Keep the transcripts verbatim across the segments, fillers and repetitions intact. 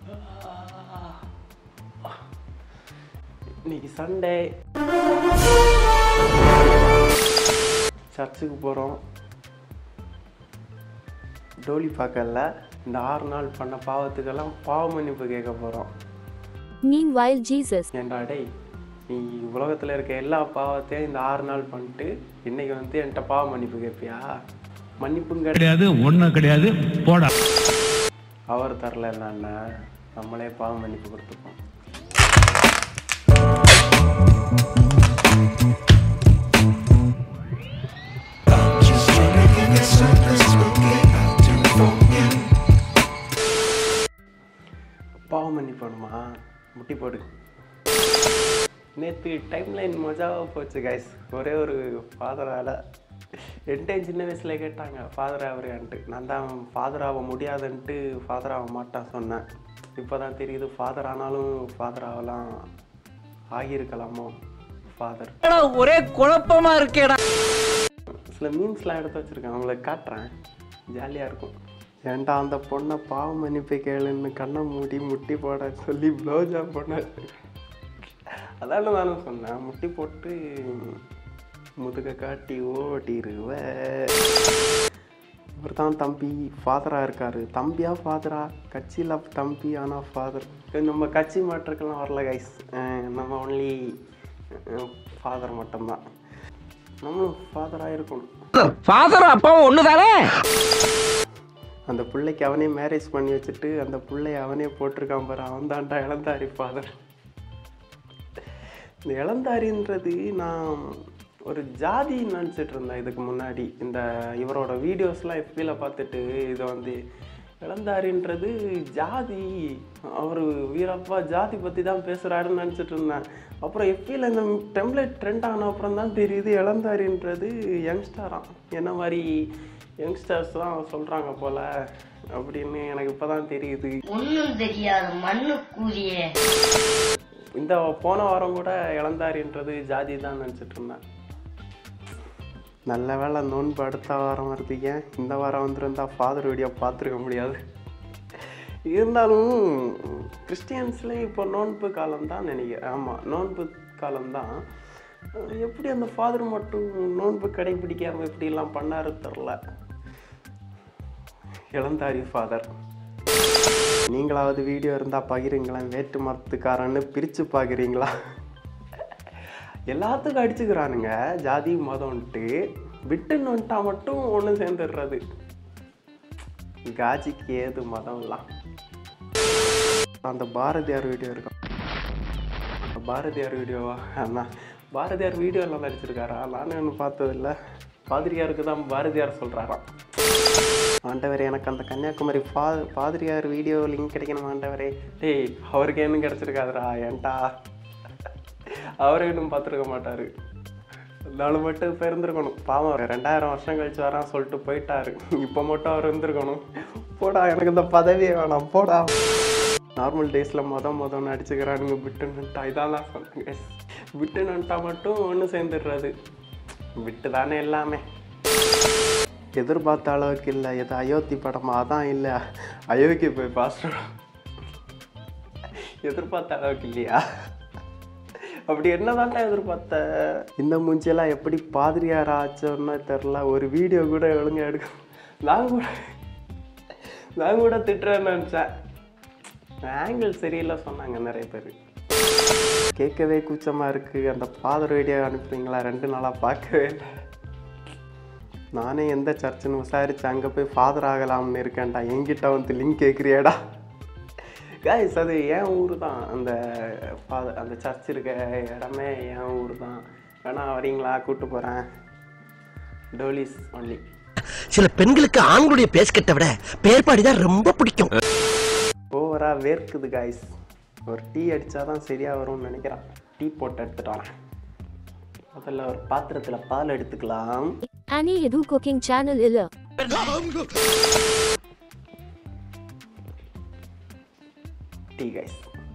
இன்னைக்கு சண்டே சர்ச்சுக்கு போகிறோம். டோலி பார்க்கல. இந்த ஆறு நாள் பண்ண பாவத்துக்கெல்லாம் பாவ மன்னிப்பு கேட்க போகிறோம். Meanwhile Jesus ஏன்டா டேய், நீ உலகத்தில் இருக்க எல்லா பாவத்தையும் இந்த ஆறு நாள் பண்ணிட்டு இன்னைக்கு வந்து என்கிட்ட பாவ மன்னிப்பு கேட்பியா? மன்னிப்பும் கிடையாது, ஒன்றும் கிடையாது, போடா. அவர் தரல என்னன்னா நம்மளே பாவ மன்னிப்பு கொடுத்துப்போம். பாவ மன்னிப்பு வேணுமா? முட்டி போடு. நேற்று டைம் லைன் மஜாவாக போச்சு கைஸ். ஒரே ஒரு ஃபாதரால் என்கிட்ட சின்ன வயசில் கேட்டாங்க ஃபாதர் ஆகுறியான்ட்டு. நான் தான் ஃபாதர் ஆக முடியாதுன்ட்டு ஃபாதர் ஆக மாட்டான் சொன்னேன். இப்போ தான் தெரியுது ஃபாதர் ஆனாலும் ஃபாதர் ஆகலாம், ஆகியிருக்கலாமோ ஃபாதர். ஒரே குழப்பமாக இருக்கேடா. சில மீன்ஸ்லாம் எடுத்து வச்சுருக்கேன், அவங்களுக்கு காட்டுறேன், ஜாலியாக இருக்கும். ஏன்டா அந்த பொண்ணை பாவ மன்னிப்பு கேளுன்னு கண்ணை மூடி முட்டி போட சொல்லி ப்ளோஜா பண்ண. அதால நானும் சொன்னேன், முட்டி போட்டு முதுக காட்டி ஓட்டிடுவ. இவர் தான் தம்பி ஃபாதராக இருக்கார். தம்பியா ஃபாதரா? கட்சியில் தம்பி ஆனால் ஃபாதர். நம்ம கட்சி மாற்றுக்கெல்லாம் வரல கைஸ். நம்ம ஒன்லி ஃபாதர் மட்டும்தான். நம்மளும் ஃபாதராக இருக்கணும். ஃபாதர் அப்பாவும் ஒன்று தானே. அந்த பிள்ளைக்கு அவனே மேரேஜ் பண்ணி வச்சுட்டு அந்த பிள்ளைய அவனே போட்டிருக்கான் பாரு, அவன் தான்டா இளந்தாரி ஃபாதர். இந்த இளந்தாரின்றது நான் ஒரு ஜாதி நினச்சிட்டு இருந்தேன் இதுக்கு முன்னாடி. இந்த இவரோட வீடியோஸ்லாம் எஃபியில் பார்த்துட்டு இதை வந்து இளந்தாரின்றது ஜாதி, அவர் வீரப்பா ஜாதி பற்றி தான் பேசுகிறாருன்னு நினச்சிட்டு இருந்தேன். அப்புறம் எஃபியில் இந்த டெம்ப்ளேட் ட்ரெண்ட் ஆன அப்புறம் தான் தெரியுது இளந்தாரின்றது யங்ஸ்டராம். என்ன மாதிரி யங்ஸ்டர்ஸ் தான் சொல்கிறாங்க போல் அப்படின்னு எனக்கு இப்போ தான் தெரியுது. ஒன்றும் தெரியாது மண்ணு கூறிய. இந்த போன வாரம் கூட இளந்தாரின்றது ஜாதி தான் நினச்சிட்டு இருந்தேன். நல்ல வேலை நோன்பு அடுத்த வாரம் வருது. ஏன் இந்த வாரம் வந்துருந்தா ஃபாதர் வீடியோ பார்த்துருக்க முடியாது. இருந்தாலும் கிறிஸ்டியன்ஸ்லேயே இப்போ நோன்பு காலம்தான் நினைக்கிறேன். ஆமாம், நோன்பு காலம்தான். எப்படி அந்த ஃபாதர் மட்டும் நோன்பு கடைபிடிக்காமல் இப்படிலாம் பண்ணாரு தெரில. இளந்தாரி ஃபாதர். நீங்களாவது வீடியோ இருந்தால் பகிருங்களேன். வேட்டு மரத்துக்காரன்னு பிரித்து பார்க்குறீங்களா? எல்லாத்துக்கும் அடிச்சுக்கிறானுங்க ஜாதி மதம்ன்ட்டு. விட்டுன்னு வந்துட்டா மட்டும் ஒன்று சேர்ந்துடுறது. காஜிக்கு ஏது மதம்லாம். அந்த பாரதியார் வீடியோ இருக்கும். பாரதியார் வீடியோவா? அண்ணா பாரதியார் வீடியோலாம் நடிச்சிருக்காரா? நானும் ஒன்றும் பார்த்ததில்லை. பாதிரியாருக்கு தான் பாரதியார் சொல்கிறாராம். ஆண்டவரே எனக்கு அந்த கன்னியாகுமரி பா பாதிரியார் வீடியோ லிங்க் கிடைக்கணும் ஆண்டவரே. டேய், அவருக்கு இன்னும் கிடச்சிருக்காதுரா. ஏன்டா அவரே இன்னும் பார்த்துருக்க மாட்டார். நாலு மட்டும் இப்போ இருந்திருக்கணும். பாவம் ரெண்டாயிரம் வருஷம் கழிச்சு வரான் சொல்லிட்டு போயிட்டாரு. இப்போ மட்டும் அவர் இருந்திருக்கணும். போடா, எனக்கு இந்த பதவியே வேணாம், போடா. நார்மல் டேஸில் மொதல் மொதல் அடிச்சுக்கிறானுங்க விட்டுன்னுட்டா. இதான் தான் சொன்னாங்க, விட்டுன்னுட்டா மட்டும் ஒன்று சேர்ந்துடுறது. விட்டு தானே எல்லாமே. எதிர்பார்த்த அளவுக்கு இல்லை. எது அயோத்தி படமா? அதான் இல்லை, அயோத்தி போய் பாஸ்டர். எதிர்பார்த்த அளவுக்கு இல்லையா? அப்படி என்னதான்டா எதிர்பார்த்த? இந்த மூஞ்சியெல்லாம் எப்படி பாதிரியார் ஆச்சோன்னு தெரில. ஒரு வீடியோ கூட ஒழுங்காக எடுக்க. நான் கூட நான் கூட திட்டுறேன்னு நினச்சேன். ஆங்கிள் சரியில்லை சொன்னாங்க நிறைய பேர். கேட்கவே கூச்சமாக இருக்குது. அந்த ஃபாதர் வீடியோ அனுப்புறீங்களா? ரெண்டு நாளாக பார்க்கவே இல்லை. நானே எந்த சர்ச்சுன்னு விசாரிச்சு அங்கே போய் ஃபாதர் ஆகலாம்னு இருக்கேன்டா. என்கிட்ட வந்து லிங்க் கேட்குறியாடா? கைஸ், அது என் ஊர் தான். அந்த ஃபாதர் அந்த சர்ச் இருக்க இடமே என் ஊர் தான். வேணா வரீங்களா? கூப்பிட்டு போகிறேன். டோலிஸ் ஒன்லி. சில பெண்களுக்கு ஆண்களுடைய பேஸ்கட்டை விட பேர்பாடி தான் ரொம்ப பிடிக்கும். ஓவரா வேர்க்குது கைஸ். ஒரு டீ அடித்தா தான் சரியாக வரும்னு நினைக்கிறேன். டீ போட்டு எடுத்துட்டு வரேன். முதல்ல ஒரு பாத்திரத்தில் பால் எடுத்துக்கலாம். Annie Edu Cooking Channel illa. Tea guys.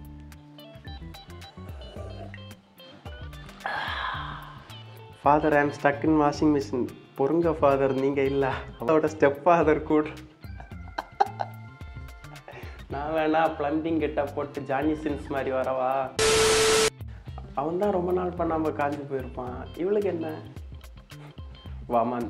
Father, I am stuck in washing machine. பொறுங்க ஃபாதர், நீங்கள் இல்லை, அதோட ஸ்டெப் ஃபாதர் கூட. நான் வேணா பிளம்பிங் கிட்ட போட்டு ஜானி சின்ஸ் மாதிரி வரவா? அவன் தான் ரொம்ப நாள் பண்ணாமல் காஞ்சி போயிருப்பான். இவளுக்கு என்ன? வாமன்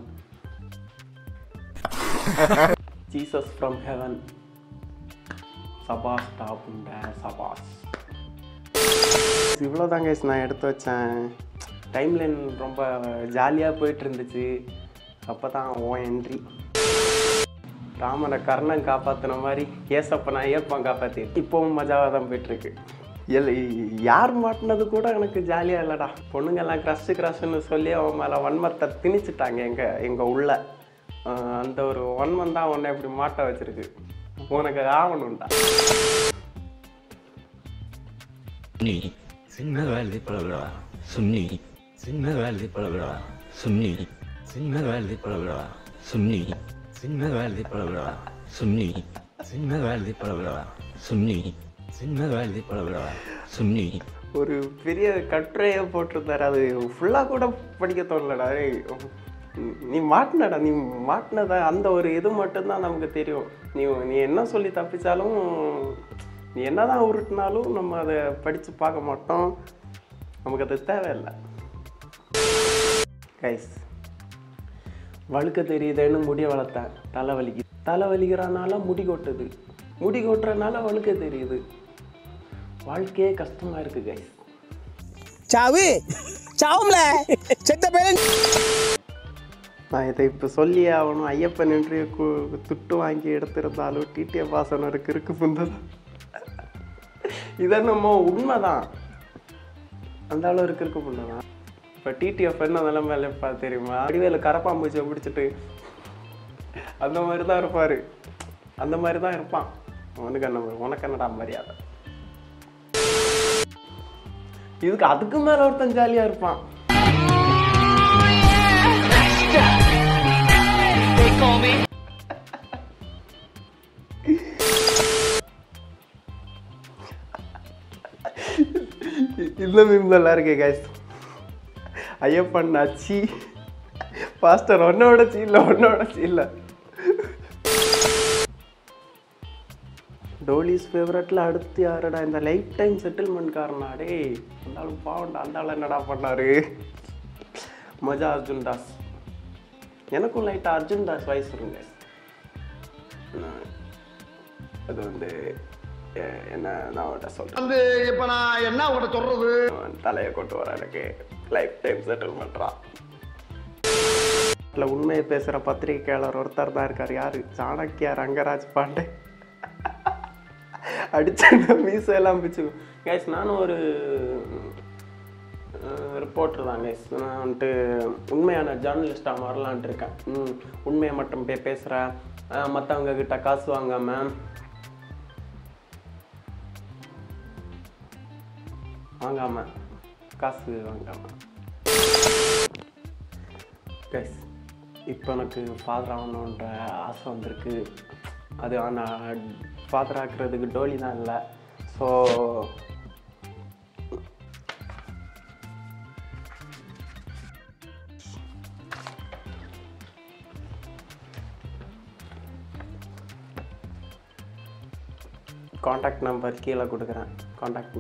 ஜீசஸ் ஃப்ரம் ஹெவன். சபாஸ் டாப்புண்ட சபாஸ். இவ்வளோதான் கைஸ் நான் எடுத்து வச்சேன். டைம்லைன் ரொம்ப ஜாலியாக போயிட்டு இருந்துச்சு. அப்போ தான் ஓ என்ட்ரி. ராமனை கர்ணன் காப்பாற்றின மாதிரி ஏசப்ப நான் ஏற்பான் காப்பாற்றி இப்போவும் மஜாவாக தான் போயிட்டுருக்கு. எல் யார் மாட்டினது கூட எனக்கு ஜாலியாக இல்லைடா. பொண்ணுங்கெல்லாம் க்ரஷ்ஷு க்ரஷ்ஷுன்னு சொல்லி அவன் மேலே வன்மத்தை திணிச்சிட்டாங்க எங்கள் எங்கள் உள்ள. அந்த ஒரு வன்மம் தான் உன்னை இப்படி மாட்ட வச்சிருக்கு. உனக்கு ஆவணும்டா. நீ சின்ன வேலை பழகுடா சுன்னி, சின்ன வேலை பழகுடா சுன்னி, சின்ன வேலை பழகுடா சுன்னி, சின்ன வேலை பழகுடா சுன்னி, சின்ன வேலை பழகுடா சுன்னி, சின்ன வேலை பழகுடா சுன்னி. ஒரு பெரிய கட்டுரையை போட்டிருந்தாரு. அது ஃபுல்லாக கூட படிக்க தோணலடா. நீ மாட்டினடா, நீ மாட்டினத அந்த ஒரு இது மட்டும்தான் நமக்கு தெரியும். நீ நீ என்ன சொல்லி தப்பிச்சாலும், நீ என்ன தான் உருட்டினாலும் நம்ம அதை படித்து பார்க்க மாட்டோம். நமக்கு அது தேவையில்லை கைஸ். வழுக்க தெரியுதுன்னு முடிய வளர்த்தேன். தலை வலிக்கு தலை வலிக்கிறனால முடி கொட்டுது, முடி கொட்டுறதுனால வழுக்க தெரியுது. வாழ்க்கையே கஷ்டமாக இருக்குது கைஸ். சாவு சாவும்ல செத்த பேரன். நான் இதை இப்போ சொல்லியே ஆகணும். ஐயப்பன் என்று துட்டு வாங்கி எடுத்திருந்தாலும் டிடிஎஃப் வாசனருக்கு இருக்கு புந்தது. இதை நம்ம உண்மைதான், அந்த அளவுக்கு இருக்கு புண்டதான். இப்போ டிடிஎஃப் என்ன நிலைமையில இருப்பா தெரியுமா? அடிவேல கரப்பாம்பூச்சியை பிடிச்சிட்டு அந்த மாதிரி தான் இருப்பார். அந்த மாதிரி தான் இருப்பான். உனக்கு என்ன உனக்கு என்னடா மரியாதை? இதுக்கு அதுக்கு மேலே ஒருத்தன் ஜாலியாக இருப்பான். இந்த மீம் நல்லா இருக்கு கைஸ். ஐயப்பன் அச்சி பாஸ்டர் ஒன்னோட சீல்ல ஒன்னோட சீல்ல. டோலிஸ் ஃபேவரட்ல அடுத்து யாரடா? இந்த லைஃப் டைம் செட்டில்மெண்ட் காரனாடே. அந்த ஆளு பாவண்டா. அந்த ஆள் என்னடா பண்ணாரு? மஜா அர்ஜுன் தாஸ். எனக்கும் லைட்டாக அர்ஜுன் தாஸ் வாய்ஸ் இருங்க. அது வந்து என்ன நான் அவட்ட சொல்கிறேன். வந்து இப்போ நான் என்ன அவட்ட சொல்கிறது? தலையை கொண்டு வர எனக்கு லைஃப் டைம் செட்டில்மெண்ட்றான். இல்லை உண்மையை பேசுகிற பத்திரிகையாளர் ஒருத்தர் தான் இருக்கார். யார்? சாணக்கியா ரங்கராஜ் பாண்டே. அடிச்ச மீசெல்லாம் பிச்சுக்கும் கைஸ். நானும் ஒரு ரிப்போர்ட்டர் தான் கைஸ். நான் வந்துட்டு உண்மையான ஜேர்னலிஸ்டாக மாறலான்ட்டு இருக்கேன். ம் உண்மையை மட்டும் போய் பேசுகிறேன். மற்றவங்க கிட்ட காசு வாங்காமல் வாங்காமல் காசு வாங்காமல் கைஸ். இப்போ எனக்கு ஃபாதர் ஆகணுன்ற ஆசை வந்திருக்கு. அது ஆனால் ஃபாதர் ஆக்குறதுக்கு டோலி தான் இல்லை. ஸோ காண்டாக்ட் நம்பர் கீழே கொடுக்குறேன். காண்டாக்ட்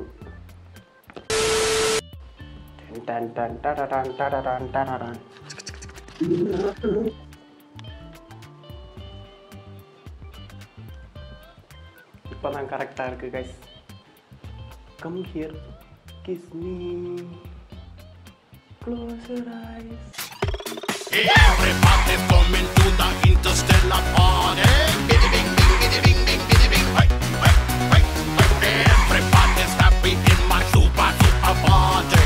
டன் டன் டன் டன் டன். இப்போ தான் கரெக்டாக இருக்குது guys. Come here kiss me close your eyes. Everybody coming to the interstellar party. Bing, bing, bing, bing, bing, bing, bing, bing. Hey, hey, hey, hey. Everybody's happy in my super, super party.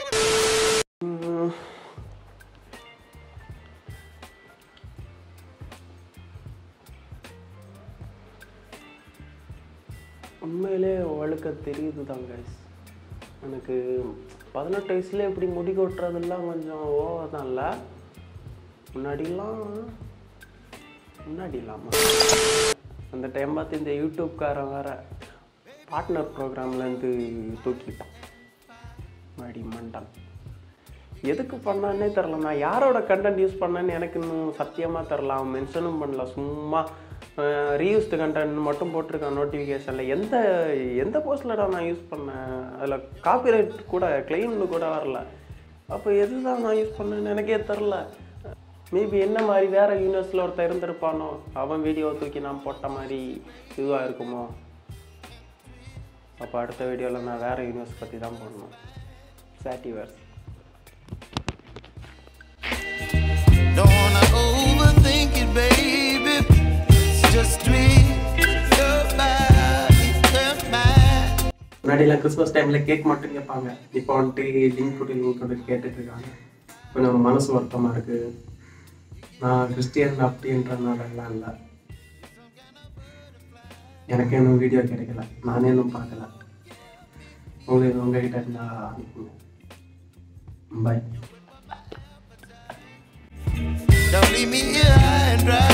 உண்மையிலே வழுக்க தெரியுது தான் guys. எனக்கு பதினெட்டு வயசுல இப்படி முடி கொட்டுறதெல்லாம் கொஞ்சம் ஓவர் தான் இல்லை. முன்னாடிலாம் முன்னாடி இல்லாமல் அந்த டைம் பார்த்து இந்த யூடியூப்காரன் வேறு பார்ட்னர் ப்ரோக்ராம்லேருந்து தூக்கிட்டான். மடி மண்டன் எதுக்கு பண்ணான்னே தெரில. நான் யாரோட கண்டென்ட் யூஸ் பண்ணேன்னு எனக்கு இன்னும் சத்தியமாக தெரில. அவன் மென்ஷனும் பண்ணல. சும்மா ரீயூஸ்டு கண்டென்ட் மட்டும் போட்டிருக்கேன் நோட்டிஃபிகேஷனில். எந்த எந்த போஸ்ட்லடா நான் யூஸ் பண்ணேன்? அதில் காப்பிரைட் கூட கிளைம்னு கூட வரல. அப்போ எதுதான் நான் யூஸ் பண்ணேன்னு எனக்கே தெரில. மேபி என்ன மாதிரி வேறு யூனிவர்ஸில் ஒருத்தர் இருந்திருப்பானோ, அவன் வீடியோவை தூக்கி நான் போட்ட மாதிரி இதுவாக இருக்குமோ. அப்போ அடுத்த வீடியோவில் நான் வேறு யூனிவர்ஸ் பற்றி தான் போடணும். சாட்டிவர்ஸ். Don't wanna overthink it, baby. It's just me, your body, your mind. முன்னாடியில் கிறிஸ்மஸ் டைமில் கேக் மட்டும் கேட்பாங்க. இப்போ வந்துட்டு லிங்க் கொடு லிங்க் கொடு கேட்டுட்டு இருக்காங்க. கொஞ்சம் மனசு வருத்தமாக இருக்குது. நான் கிறிஸ்டியன் அப்படின்றதுனாலலாம் இல்லை, எனக்கு இன்னும் வீடியோ கிடைக்கல, நானே இன்னும் பார்க்கல. உங்களுக்கு உங்ககிட்ட இருந்தால் அனுப்புங்க. பாய். Don't leave me here high and dry.